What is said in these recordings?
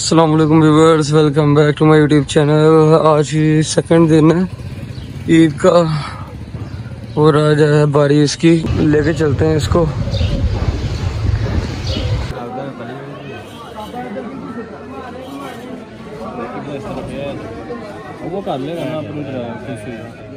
अस्सलाम वालेकुम viewers, welcome back to my YouTube channel. आज ही सेकंड दिन है ईद का और आज है बारी इसकी। लेके चलते हैं इसको। वो कर लेगा ना अपनी तरह।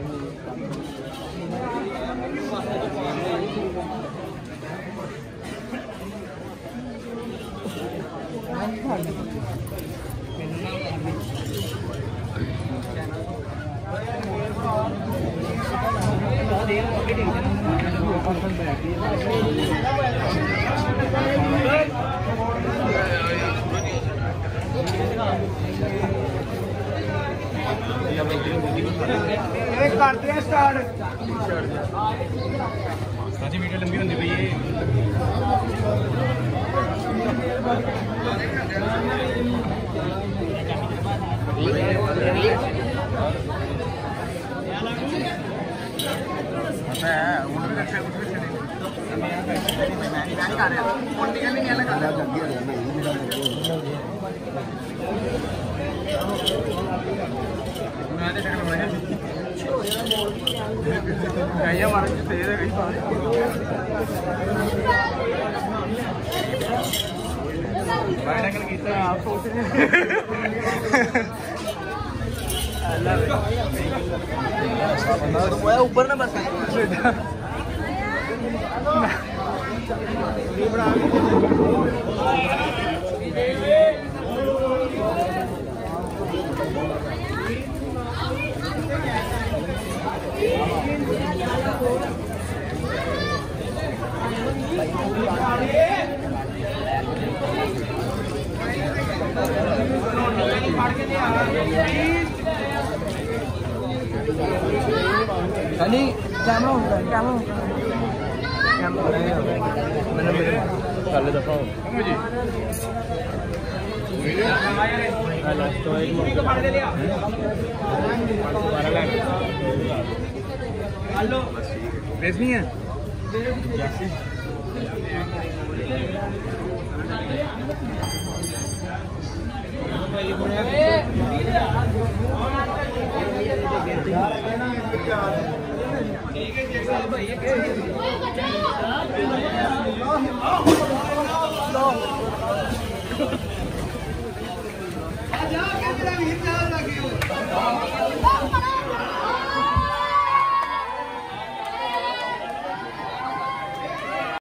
करते हैं स्टार्ट। साची वीडियो लंबी होती पई है। आप सोच रहे ऊपर ना बस Tadi कैमरा मैंने कर ले दफा हेलो बेस नहीं है।